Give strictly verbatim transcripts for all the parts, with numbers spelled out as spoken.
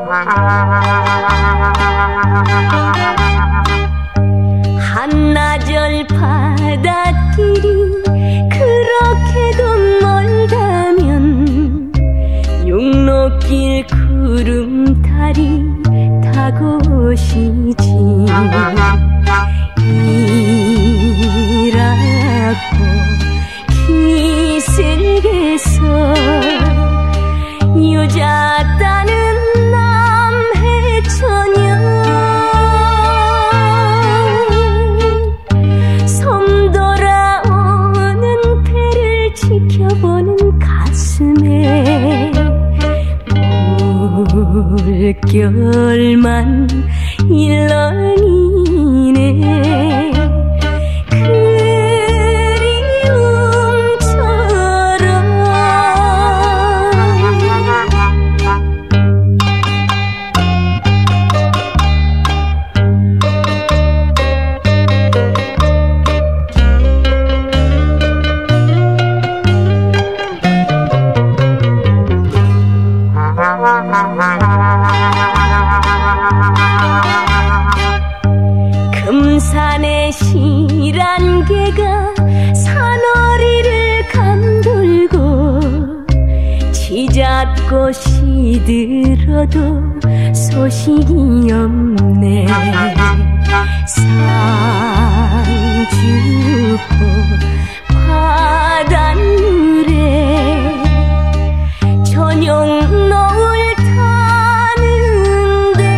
한나절 바닷길이 그렇게도 멀다면 육로길 구름다리 타고 시지. 이라고 기슭에서 유자따는 남해처녀 섬 돌아오는 배를 지켜보는 가슴에 물결만 일렁이네. 금산의 실안개가 산허리를 감돌고 지잣고 시들어도 소식이 없네. 상주포 바닷물에 저녁 노을 타는데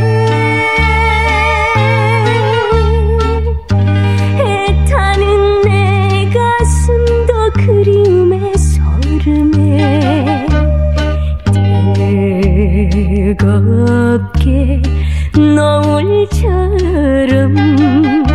애타는 내 가슴도 그리움에 소름에 뜨겁게 노을처럼